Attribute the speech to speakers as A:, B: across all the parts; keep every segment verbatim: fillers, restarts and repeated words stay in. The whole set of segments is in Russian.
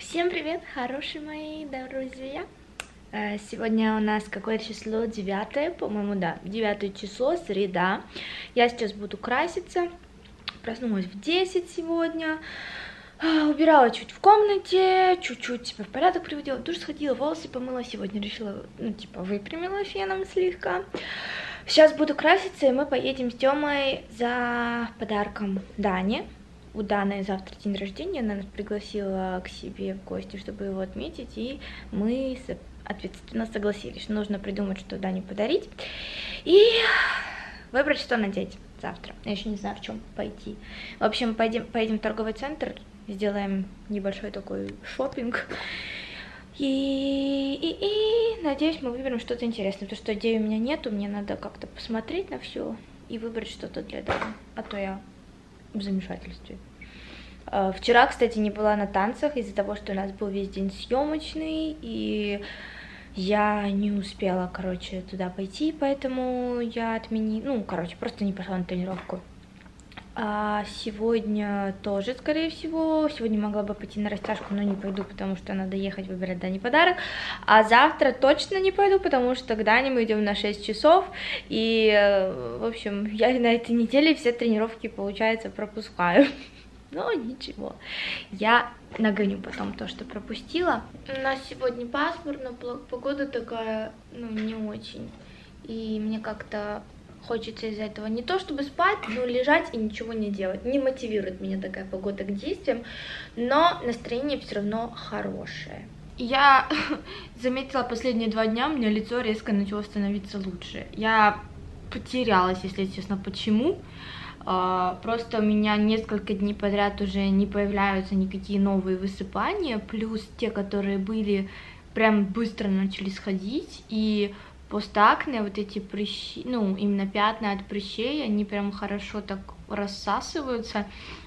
A: Всем привет, хорошие мои друзья! Сегодня у нас какое число? девятое, по-моему, да, девятое число, среда. Я сейчас буду краситься. Проснулась в десять сегодня. Убирала чуть в комнате, чуть-чуть себя в порядок приводила, в душ сходила, волосы помыла. Сегодня решила, ну, типа, выпрямила феном слегка. Сейчас буду краситься, и мы поедем с Тёмой за подарком Дане. У Даны завтра день рождения, она нас пригласила к себе в гости, чтобы его отметить, и мы, ответственно, согласились, что нужно придумать, что Дане подарить, и выбрать, что надеть завтра. Я еще не знаю, в чем пойти. В общем, поедем, поедем в торговый центр, сделаем небольшой такой шопинг, и, и, и надеюсь, мы выберем что-то интересное, потому что идей у меня нету, мне надо как-то посмотреть на все и выбрать что-то для Даны, а то я в замешательстве. Вчера, кстати, не была на танцах из-за того, что у нас был весь день съемочный, и я не успела, короче, туда пойти, поэтому я отменила, ну, короче, просто не пошла на тренировку. А сегодня тоже, скорее всего, сегодня могла бы пойти на растяжку, но не пойду, потому что надо ехать выбирать Дане подарок. А завтра точно не пойду, потому что к Дане мы идем на шесть часов, и, в общем, я на этой неделе все тренировки, получается, пропускаю. Но ничего, я нагоню потом то, что пропустила. У нас сегодня пасмурно, погода такая, ну, не очень, и мне как-то хочется из-за этого не то чтобы спать, но лежать и ничего не делать. Не мотивирует меня такая погода к действиям, но настроение все равно хорошее. Я заметила последние два дня, у меня лицо резко начало становиться лучше. Я потерялась, если честно, почему. Просто у меня несколько дней подряд уже не появляются никакие новые высыпания, плюс те, которые были, прям быстро начали сходить, и постакне, вот эти прыщи, ну, именно пятна от прыщей, они прям хорошо так рассасываются.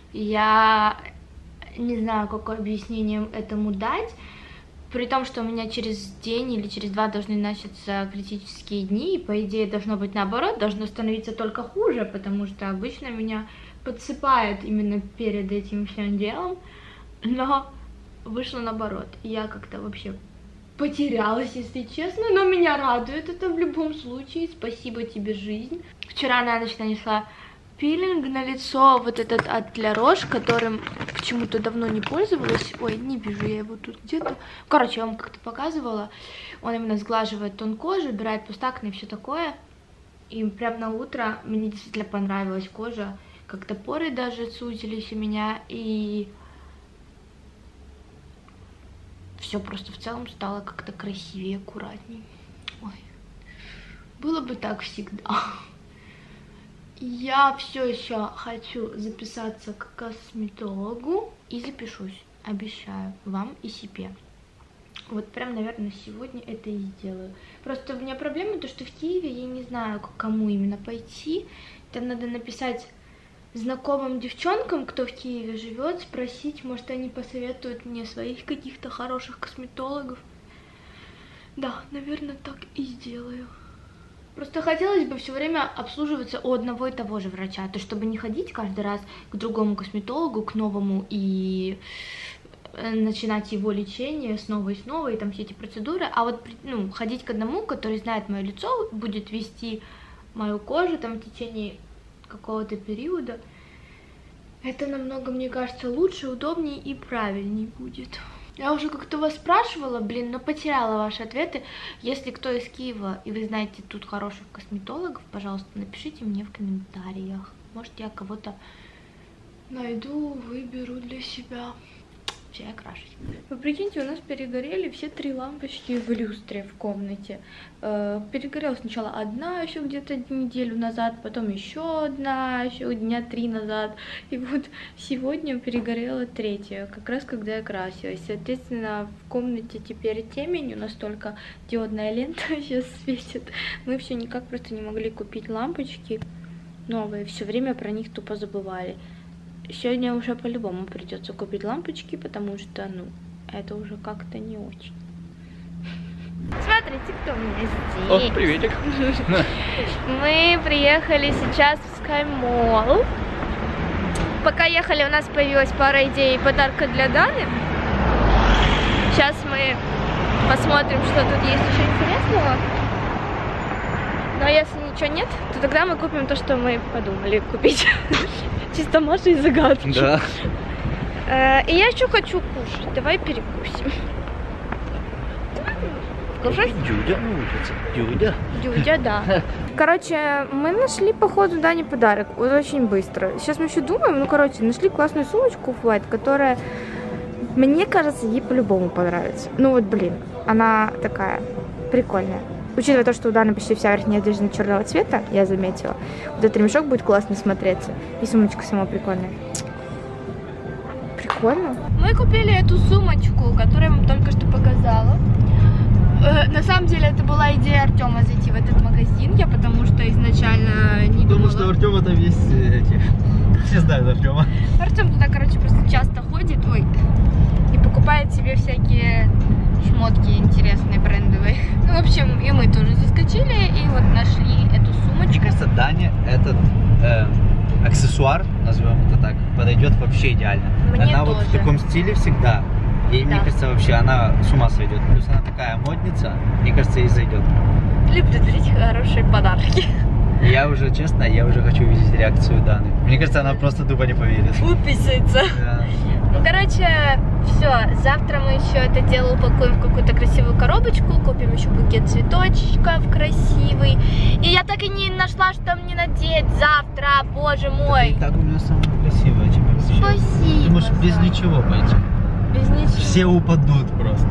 A: Я не знаю, какое объяснение этому дать, при том, что у меня через день или через два должны начаться критические дни, и по идее должно быть наоборот, должно становиться только хуже, потому что обычно меня подсыпает именно перед этим всем делом, но вышло наоборот, я как-то вообще потерялась, если честно, но меня радует это в любом случае. Спасибо тебе, жизнь. Вчера на ночь нанесла пилинг на лицо, вот этот от Ля Рош, которым почему-то давно не пользовалась. Ой, не вижу я его тут где-то. Короче, я вам как-то показывала. Он именно сглаживает тон кожи, убирает пустакны и все такое. И прям на утро мне действительно понравилась кожа. Как-то поры даже сузились у меня, и все просто в целом стало как-то красивее, аккуратней. Ой, было бы так всегда. Я все еще хочу записаться к косметологу и запишусь, обещаю вам и себе. Вот прям, наверное, сегодня это и сделаю. Просто у меня проблема то, что в Киеве я не знаю, к кому именно пойти. Там надо написать знакомым девчонкам, кто в Киеве живет, спросить, может, они посоветуют мне своих каких-то хороших косметологов. Да, наверное, так и сделаю. Просто хотелось бы все время обслуживаться у одного и того же врача, то чтобы не ходить каждый раз к другому косметологу, к новому, и начинать его лечение снова и снова, и там все эти процедуры, а вот, ну, ходить к одному, который знает мое лицо, будет вести мою кожу там в течение какого-то периода, это намного, мне кажется, лучше, удобнее и правильнее будет. Я уже как-то вас спрашивала, блин, но потеряла ваши ответы. Если кто из Киева и вы знаете тут хороших косметологов, пожалуйста, напишите мне в комментариях. Может, я кого-то найду, выберу для себя. Все, я крашусь. Вы прикиньте, у нас перегорели все три лампочки в люстре в комнате. Э, перегорела сначала одна еще где-то неделю назад, потом еще одна, еще дня три назад. И вот сегодня перегорела третья, как раз когда я красилась. Соответственно, в комнате теперь темень, у нас только диодная лента сейчас светит. Мы все никак просто не могли купить лампочки новые, все время про них тупо забывали. Сегодня уже по-любому придется купить лампочки, потому что, ну, это уже как-то не очень. Смотрите, кто у меня здесь.
B: О, приветик.
A: Мы приехали сейчас в SkyMall. Пока ехали, у нас появилась пара идей подарка для Даны. Сейчас мы посмотрим, что тут есть еще интересного. Но если ничего нет, то тогда мы купим то, что мы подумали купить. Чисто Маша из загадки.
B: Да.
A: И я еще хочу кушать. Давай перекусим. Кушать?
B: Дюдя на улице. Дюдя.
A: Дюдя, да. Короче, мы нашли, походу, Дане подарок. Вот очень быстро. Сейчас мы еще думаем, ну, короче, нашли классную сумочку White, которая, мне кажется, ей по-любому понравится. Ну, вот, блин, она такая прикольная. Учитывая то, что у Даны почти вся верхняя одежда черного цвета, я заметила, вот этот ремешок будет классно смотреться. И сумочка сама прикольная. Прикольно. Мы купили эту сумочку, которую я вам только что показала. На самом деле это была идея Артема зайти в этот магазин, я потому что изначально не думала.
B: Потому что Артема там есть эти... Все знают Артема.
A: Артем туда, короче, просто часто ходит, ой, и покупает себе всякие шмотки интересные, брендовые. Ну, в общем, и мы тоже заскочили, и вот нашли эту сумочку.
B: Мне кажется, Дане этот э, аксессуар, назовем это так, подойдет вообще идеально.
A: Мне
B: она
A: тоже.
B: Вот в таком стиле всегда. И
A: Да.
B: мне кажется, вообще она с ума сойдет. Плюс она такая модница, мне кажется, ей зайдет.
A: Люблю дарить хорошие подарки.
B: Я уже, честно, я уже хочу увидеть реакцию Даны. Мне кажется, она просто тупо не поверит.
A: Уписается.
B: Да.
A: Ну, короче, все. Завтра мы еще это дело упакуем в какую-то красивую коробочку, купим еще букет цветочков красивый. И я так и не нашла, что мне надеть завтра, боже мой.
B: И так у меня самое красивое, чем вообще.
A: Спасибо.
B: Ты можешь без ничего пойти.
A: Без ничего.
B: Все упадут просто.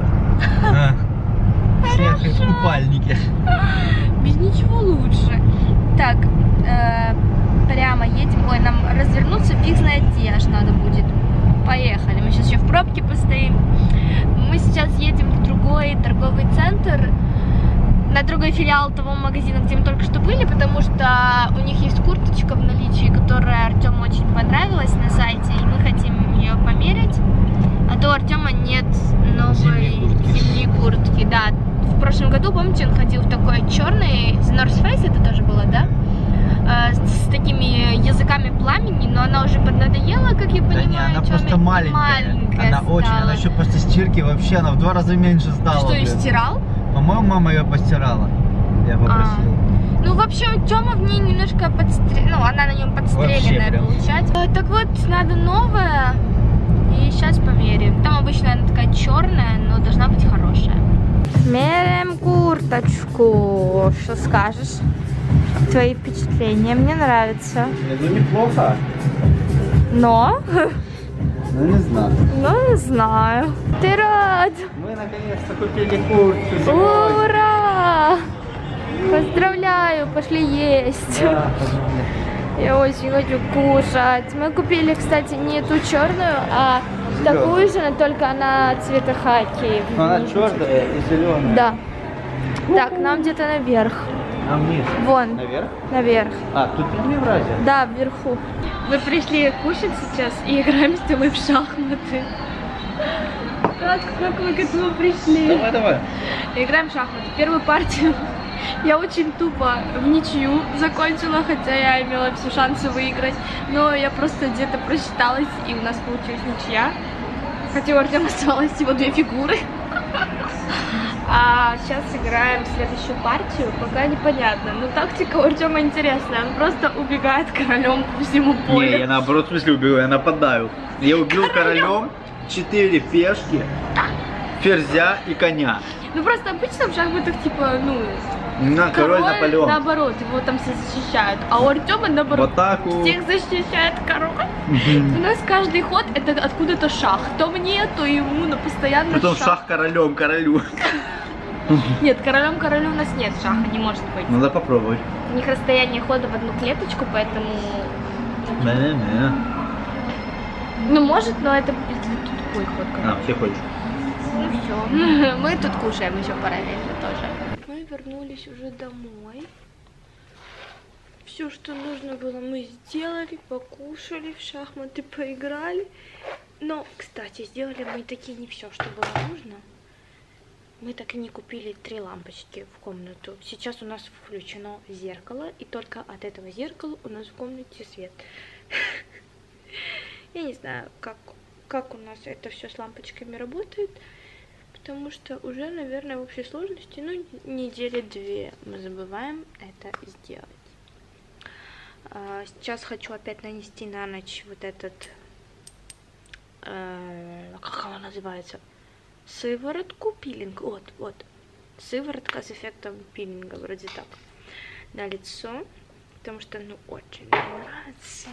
B: Все как купальники.
A: Без ничего лучше. Так, э, прямо едем. Ой, нам развернуться фиг знает где аж надо будет. Поехали. Мы сейчас еще в пробке постоим. Мы сейчас едем в другой торговый центр, на другой филиал того магазина, где мы только что были, потому что у них есть курточка в наличии, которая Артему очень понравилась на сайте, и мы хотим ее померить. А то у Артема нет новой зимней куртки. Да, в прошлом году, помните, он ходил в такой черный, с North Face это тоже было, да? С такими языками пламени, но она уже поднадоела, как я понимаю.
B: Да не, она просто маленькая.
A: маленькая
B: она
A: стала.
B: очень, она еще после стирки вообще, она в два раза меньше стала.
A: Ты что, ее
B: блин.
A: стирал?
B: По-моему, мама ее постирала. Я попросил.
A: А. Ну, в общем, Тёма в ней немножко подстрелена, ну, она на нем подстреленная, получается. А, так вот, надо новое, и сейчас померяем. Там обычно она такая черная, но должна быть хорошая. Меряем курточку. Что скажешь? Твои впечатления? Мне нравится.
B: Ну, неплохо.
A: Но?
B: Ну, не знаю.
A: Ну, не знаю. Ты рад?
B: Мы наконец-то купили куртку зимой.
A: Ура! Поздравляю, пошли есть.
B: Да,
A: Я очень хочу кушать. Мы купили, кстати, не ту черную, а
B: зеленую.
A: такую же, но только она цвета хаки.
B: но она черная и зеленая.
A: Да. Так, нам где-то наверх.
B: А вниз?
A: Вон.
B: Наверх?
A: Наверх.
B: А, тут прям Евразия?
A: Да, вверху. Мы пришли кушать сейчас и играем с тобой в шахматы. Как, как мы к этому пришли?
B: Давай, давай.
A: Играем в шахматы. Первую партию я очень тупо в ничью закончила, хотя я имела все шансы выиграть. Но я просто где-то просчиталась, и у нас получилась ничья. Хотя у Артема оставалось всего две фигуры. А сейчас играем в следующую партию, пока непонятно. Но тактика у Артема интересная, он просто убегает королем по всему полю.
B: Не, я наоборот в смысле убил, я нападаю. Я убил королем четыре пешки, ферзя и коня.
A: Ну просто обычно в шахматах типа, ну,
B: На король,
A: король
B: Наполеон.
A: наоборот, его там все защищают. А у Артема наоборот,
B: В атаку.
A: всех защищает король.
B: Мгм.
A: У нас каждый ход это откуда-то шах. То мне, то ему, но постоянно
B: Потом
A: шах.
B: шах королем, королю.
A: Нет, королем королю у нас нет шаха, не может быть.
B: Надо попробовать.
A: У них расстояние хода в одну клеточку, поэтому...
B: Не-не-не.
A: Ну, может, но это тупой ход.
B: А, все ходят.
A: Ну все. Мы тут кушаем еще параллельно тоже. Мы вернулись уже домой. Все, что нужно было, мы сделали, покушали, в шахматы поиграли. Но, кстати, сделали мы таки не все, что было нужно. Мы так и не купили три лампочки в комнату. Сейчас у нас включено зеркало, и только от этого зеркала у нас в комнате свет. Я не знаю, как, как у нас это все с лампочками работает, потому что уже, наверное, в общей сложности, ну, недели две мы забываем это сделать. Сейчас хочу опять нанести на ночь вот этот, э, как она называется, сыворотку, пилинг, вот, вот, сыворотка с эффектом пилинга, вроде так, на лицо, потому что, ну, очень нравится.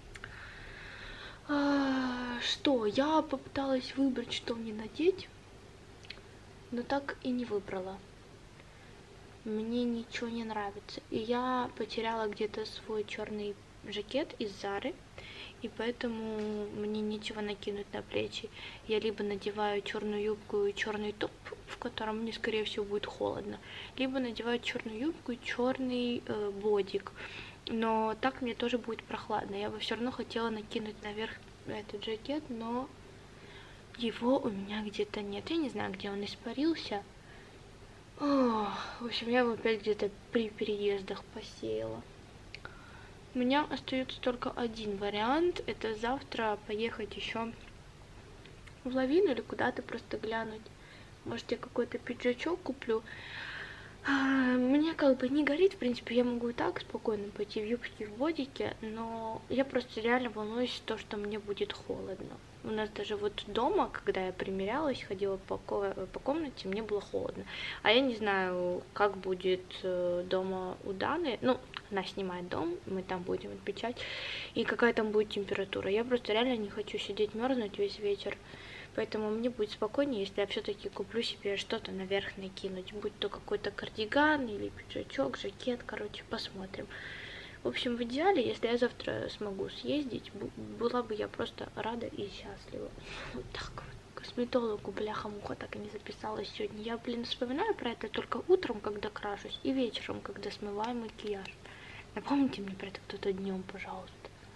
A: А, что, я попыталась выбрать, что мне надеть, но так и не выбрала. Мне ничего не нравится. И я потеряла где-то свой черный жакет из Зары, и поэтому мне нечего накинуть на плечи. Я либо надеваю черную юбку и черный топ, в котором мне, скорее всего, будет холодно, либо надеваю черную юбку и черный э, бодик. Но так мне тоже будет прохладно. Я бы все равно хотела накинуть наверх этот жакет, но его у меня где-то нет. Я не знаю, где он испарился. О, в общем, я его опять где-то при переездах посеяла. У меня остается только один вариант. Это завтра поехать еще в Лавину или куда-то просто глянуть. Может, я какой-то пиджачок куплю. Мне как бы не горит, в принципе, я могу и так спокойно пойти в юбке, в бодике, но я просто реально волнуюсь, то, что мне будет холодно. У нас даже вот дома, когда я примерялась, ходила по, по комнате, мне было холодно. А я не знаю, как будет дома у Даны. Ну, она снимает дом, мы там будем отмечать, и какая там будет температура. Я просто реально не хочу сидеть мерзнуть весь вечер. Поэтому мне будет спокойнее, если я все-таки куплю себе что-то наверх накинуть. Будь то какой-то кардиган или пиджачок, жакет, короче, посмотрим. В общем, в идеале, если я завтра смогу съездить, была бы я просто рада и счастлива. Вот так вот. Косметологу, бляха-муха, так и не записалась сегодня. Я, блин, вспоминаю про это только утром, когда крашусь, и вечером, когда смываю макияж. Напомните мне про это кто-то днем, пожалуйста.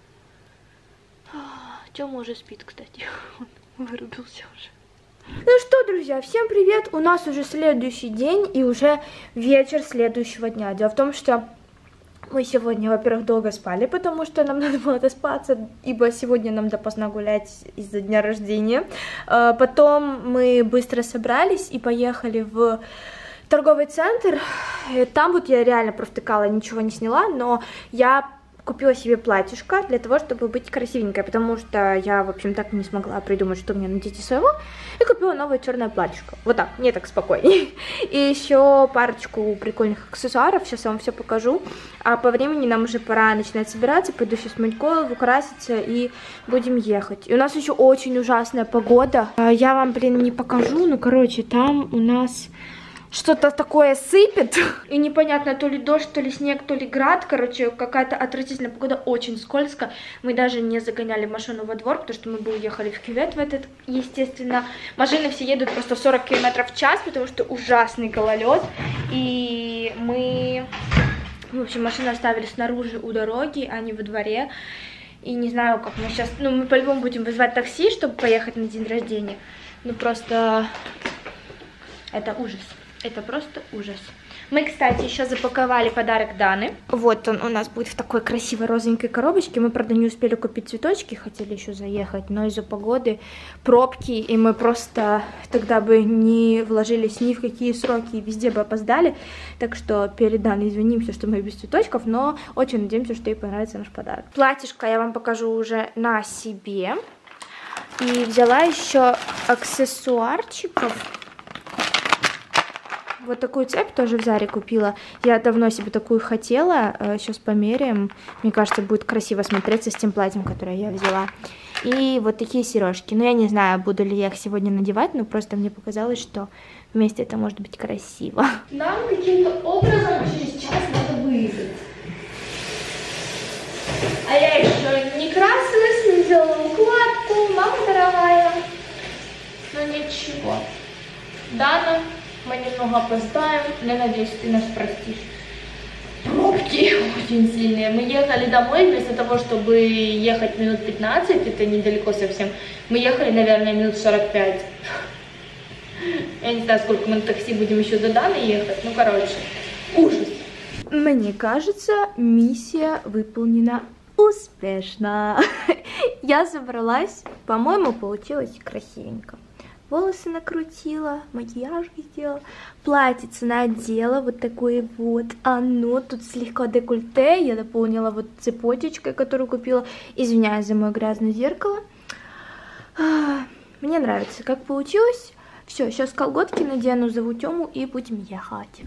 A: Тёма уже спит, кстати. Он вырубился уже.
C: Ну что, друзья, всем привет! У нас уже следующий день и уже вечер следующего дня. Дело в том, что мы сегодня, во-первых, долго спали, потому что нам надо было доспаться, ибо сегодня нам допоздна гулять из-за дня рождения. Потом мы быстро собрались и поехали в торговый центр. Там вот я реально провтыкала, ничего не сняла, но я купила себе платьишко для того, чтобы быть красивенькой, потому что я, в общем, так и не смогла придумать, что мне надеть из своего, и купила новое черное платьишко. Вот так, мне так спокойнее. И еще парочку прикольных аксессуаров, сейчас я вам все покажу. А по времени нам уже пора начинать собираться, пойду сейчас мыть голову, краситься и будем ехать. И у нас еще очень ужасная погода. Я вам, блин, не покажу, ну, короче, там у нас что-то такое сыпет, и непонятно, то ли дождь, то ли снег, то ли град, короче, какая-то отвратительная погода, очень скользко. Мы даже не загоняли машину во двор, потому что мы бы уехали в кювет в этот, естественно. Машины все едут просто сорок километров в час, потому что ужасный гололед, и мы, в общем, машину оставили снаружи у дороги, а не во дворе. И не знаю, как мы сейчас, ну, мы по-любому будем вызывать такси, чтобы поехать на день рождения. Ну, просто это ужас. Это просто ужас. Мы, кстати, еще запаковали подарок Даны. Вот он у нас будет в такой красивой розовенькой коробочке. Мы, правда, не успели купить цветочки, хотели еще заехать, но из-за погоды пробки, и мы просто тогда бы не вложились ни в какие сроки, и везде бы опоздали. Так что перед Даной извинимся, что мы без цветочков, но очень надеемся, что ей понравится наш подарок. Платьишко я вам покажу уже на себе. И взяла еще аксессуарчиков. Вот такую цепь тоже в Заре купила. Я давно себе такую хотела. Сейчас померяем. Мне кажется, будет красиво смотреться с тем платьем, которое я взяла. И вот такие сережки. Но я не знаю, буду ли я их сегодня надевать, но просто мне показалось, что вместе это может быть красиво. Нам каким-то образом через час надо выехать. А я еще не красилась, не сделала укладку. Мама дорогая. Но ничего. Дана, мы немного опоздаем, но надеюсь, ты нас простишь. Пробки очень сильные. Мы ехали домой, вместо того, чтобы ехать минут пятнадцать, это недалеко совсем, мы ехали, наверное, минут сорок пять. Я не знаю, сколько мы на такси будем еще до Даны ехать, ну, короче, ужас. Мне кажется, миссия выполнена успешно. Я собралась, по-моему, получилось красивенько. волосы накрутила, макияж сделала, платьице надела, вот такое вот оно, тут слегка декольте, я дополнила вот цепочечкой, которую купила, извиняюсь за мое грязное зеркало. Мне нравится, как получилось. Все, сейчас колготки надену, зову Тему и будем ехать.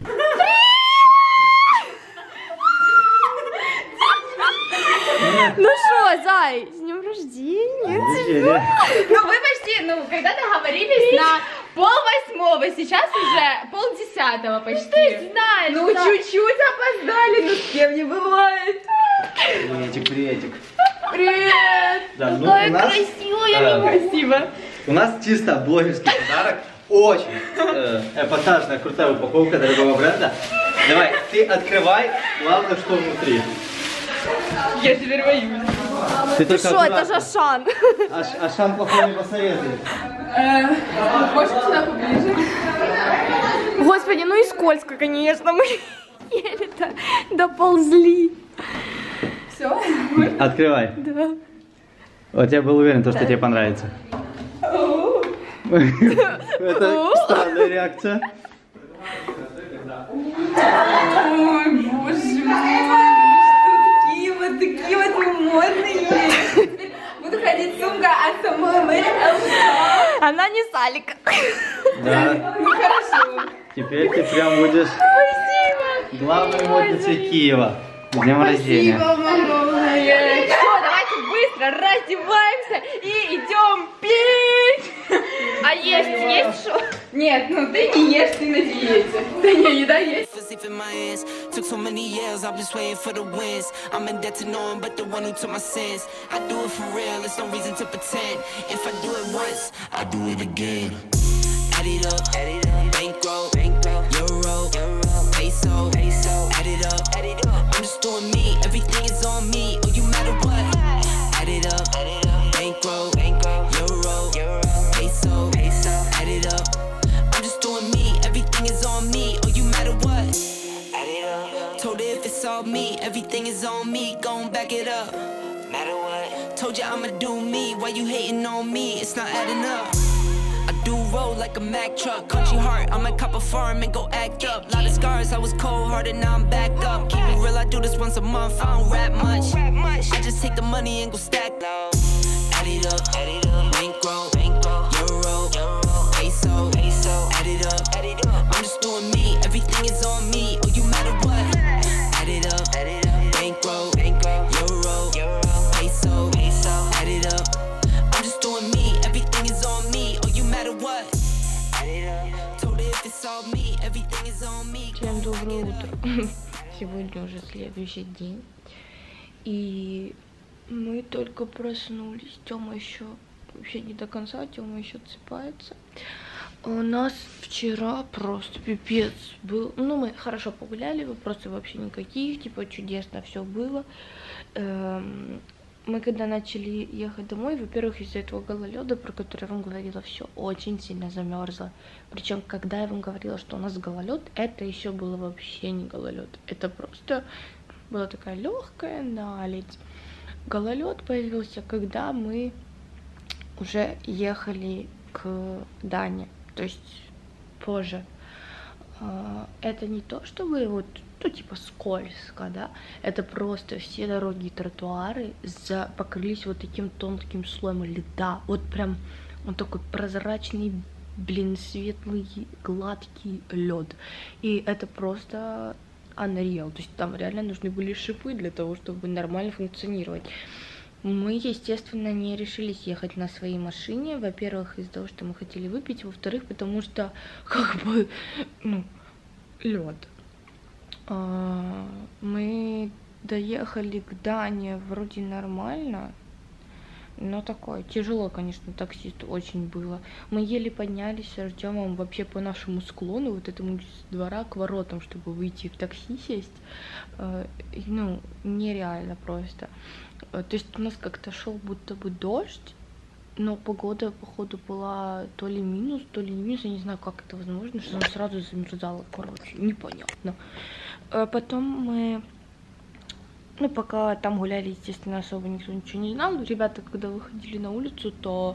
C: Ну что, Зай, с днем рождения.
D: Ну вы почти, ну когда договорились на пол восьмого, сейчас уже пол десятого почти.
C: Ты знаешь,
D: ну чуть-чуть опоздали, ну с кем не бывает.
B: Приветик, приветик.
C: Привет.
B: Да, ну,
C: Какая
B: у нас,
C: красивая,
B: э,
D: Спасибо.
B: У нас чисто блогерский подарок. Очень э, эпатажная, крутая упаковка дорогого бренда. Давай, ты открывай, главное, что внутри.
D: Я теперь боюсь.
B: Ты только
C: Что, это
B: аккуратно.
C: же Ашан.
B: Аш, Ашан плохой не посоветует.
D: Можно сюда поближе?
C: Господи, ну и скользко, конечно, мы еле-то доползли.
D: Все?
B: Открывай.
C: Да.
B: Вот я был уверен, что тебе понравится. Это странная реакция.
D: Ой, боже мой, такие вот, такие вот мы модные. Буду ходить сумка от самой Мэри Элф.
C: Она не Салика.
B: Да.
D: Ну хорошо.
B: Теперь ты прям будешь главной модницей Киева. С днем рождения.
D: Все, давайте быстро раздеваемся и идем пить.
C: А есть, есть что?
D: Нет, ну ты не ешь, ты на диете. Да не, еда есть.
E: Deep in my hands. Took so many years, I'm just waiting for the wins. I'm in debt to no one but the one who took my sins. I do it for real, there's no reason to pretend. If I do it once, I do it again. Add it up, add it up. Bankroll, bankroll. Euro, euro. Peso, peso. Add it up, add it up. I'm just doing me, everything is on me. Oh, you matter what? Add it up, add it up. Bankroll, bankroll. Euro, euro. Peso, peso. Add it up. I'm just doing me, everything is on me. Oh, you matter what? Add it up. Told her if it's all me, everything is on me. Gon' back it up. Matter what? Told you I'ma do me. Why you hating on me? It's not adding up. I do roll like a Mack truck. Country heart, I might cop a farm and go act up. Lot of scars, I was cold hearted, now I'm back up. Keep it real, I do this once a month. I don't rap much. I just take the money and go stack low. Add it up, add it up. Bankroll, bankroll. Euro, euro. Peso, peso. Add it up, add it up. I'm just doing me, everything is on me. Oh, you matter what? Add it up, add it up. Bankroll, bankroll. Euro, euro. Peso, peso. Add it up. I'm just doing me, everything is on me. Oh, you matter what? Add it up. Told her if it's all me, everything is on me.
A: Всем доброе утро. Сегодня уже следующий день. И мы только проснулись. Тёма еще вообще не до конца, Тёма еще отсыпается. У нас вчера просто пипец был. Ну, мы хорошо погуляли, вопросов вообще никаких, типа чудесно все было. Эм, мы когда начали ехать домой, во-первых, из-за этого гололеда, про который я вам говорила, все очень сильно замерзло. Причем, когда я вам говорила, что у нас гололед, это еще было вообще не гололед. Это просто была такая легкая наледь. Гололед появился, когда мы уже ехали к Дане, то есть позже. Это не то, чтобы вот, ну, типа скользко, да, это просто все дороги и тротуары за... покрылись вот таким тонким слоем льда, вот прям он такой прозрачный, блин, светлый, гладкий лед, и это просто unreal, то есть там реально нужны были шипы для того, чтобы нормально функционировать. Мы, естественно, не решились ехать на своей машине. Во-первых, из-за того, что мы хотели выпить. Во-вторых, потому что, как бы, ну, лед. А, мы доехали к Дане вроде нормально, но такое, тяжело, конечно, таксисту очень было. Мы еле поднялись с Артёмом вообще по нашему склону, вот этому с двора к воротам, чтобы выйти в такси сесть. А, ну, нереально просто. То есть у нас как-то шел будто бы дождь, но погода, походу, была то ли минус, то ли не минус, я не знаю, как это возможно, что она сразу замерзала, короче, непонятно. А потом мы, ну, пока там гуляли, естественно, особо никто ничего не знал. Ребята, когда выходили на улицу, то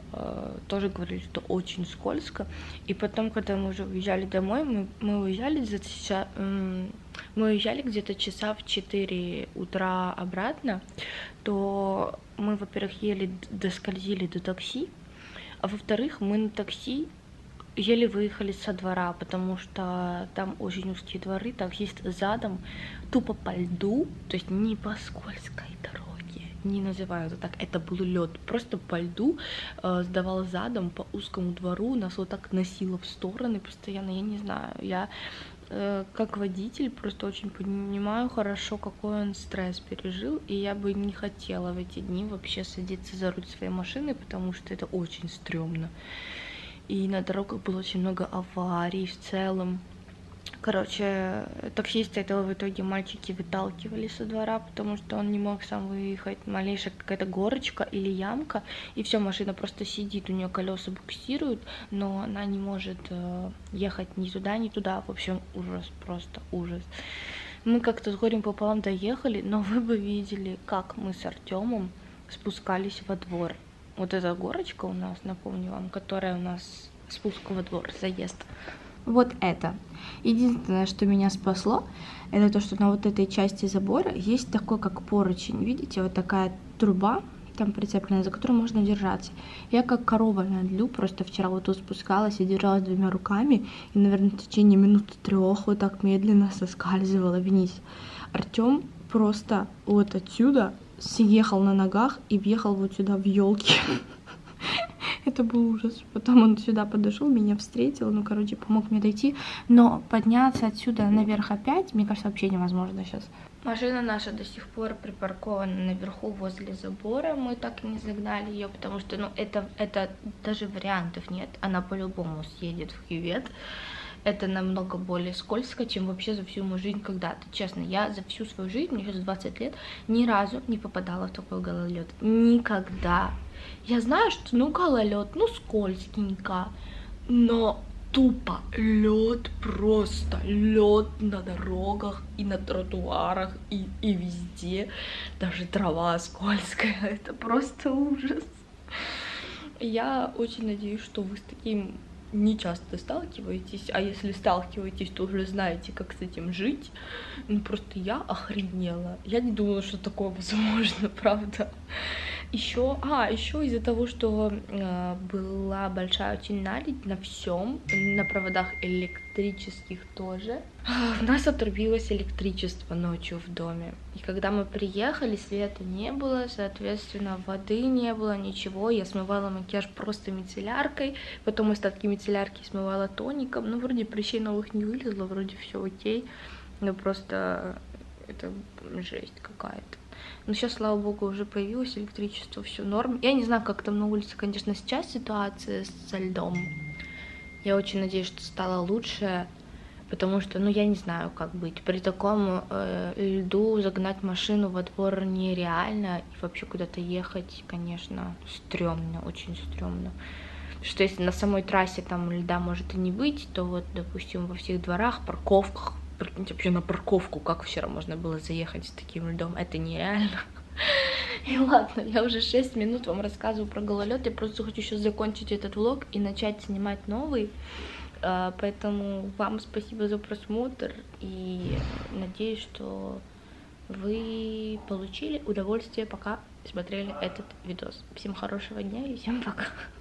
A: тоже говорили, что очень скользко. И потом, когда мы уже уезжали домой, мы, мы уезжали где-то часа, мы уезжали где-то часа в четыре утра обратно, то мы, во-первых, еле доскользили до такси, а во-вторых, мы на такси еле выехали со двора, потому что там очень узкие дворы, таксист задом, тупо по льду, то есть не по скользкой дороге, не называю это так, это был лед, просто по льду, э, сдавал задом по узкому двору, нас вот так носило в стороны постоянно, я не знаю, я э, как водитель просто очень понимаю хорошо, какой он стресс пережил, и я бы не хотела в эти дни вообще садиться за руль своей машины, потому что это очень стрёмно. И на дорогах было очень много аварий в целом. Короче, таксиста этого в итоге мальчики выталкивали со двора, потому что он не мог сам выехать. Малейшая какая-то горочка или ямка, и все, машина просто сидит, у нее колеса буксируют, но она не может э, ехать ни туда, ни туда. В общем, ужас, просто ужас. Мы как-то с горем пополам доехали, но вы бы видели, как мы с Артемом спускались во двор. Вот эта горочка у нас, напомню вам, которая у нас спуск во двор, заезд. Вот это. Единственное, что меня спасло, это то, что на вот этой части забора есть такой, как поручень. Видите, вот такая труба там прицеплена, за которую можно держаться. Я как корова на льду, просто вчера вот тут спускалась и держалась двумя руками, и, наверное, в течение минуты трех вот так медленно соскальзывала вниз. Артем просто вот отсюда съехал на ногах и въехал вот сюда в елки. Это был ужас. Потом он сюда подошел, меня встретил, ну, короче, помог мне дойти. Но подняться отсюда наверх опять, мне кажется, вообще невозможно сейчас. Машина наша до сих пор припаркована наверху возле забора. Мы так и не загнали ее, потому что, ну, это, это даже вариантов нет. Она по-любому съедет в кювет. Это намного более скользко, чем вообще за всю мою жизнь когда-то. Честно, я за всю свою жизнь, мне сейчас двадцать лет, ни разу не попадала в такой гололед. Никогда. Я знаю, что ну гололед, ну скользкенько, но тупо лед, просто лед на дорогах и на тротуарах и, и везде. Даже трава скользкая. Это просто ужас. Я очень надеюсь, что вы с таким не часто сталкиваетесь, а если сталкиваетесь, то уже знаете, как с этим жить. Ну просто я охренела. Я не думала, что такое возможно, правда. Еще, а, еще из-за того, что э, была большая очень наледь на всем, на проводах электрических тоже, у нас отрубилось электричество ночью в доме. И когда мы приехали, света не было, соответственно, воды не было, ничего. Я смывала макияж просто мицелляркой, потом остатки мицеллярки смывала тоником. Ну, вроде прыщей новых не вылезло, вроде все окей, но просто это жесть какая-то. Но сейчас, слава богу, уже появилось электричество, все норм. Я не знаю, как там на улице, конечно, сейчас ситуация со льдом. Я очень надеюсь, что стало лучше, потому что, ну, я не знаю, как быть. При таком э, льду загнать машину во двор нереально, и вообще куда-то ехать, конечно, стрёмно, очень стрёмно. Что если на самой трассе там льда может и не быть, то вот, допустим, во всех дворах, парковках, вообще на парковку, как вчера можно было заехать с таким льдом, это нереально. И ладно, я уже шесть минут вам рассказываю про гололед, я просто хочу сейчас закончить этот влог и начать снимать новый, поэтому вам спасибо за просмотр и надеюсь, что вы получили удовольствие, пока смотрели этот видос. Всем хорошего дня и всем пока.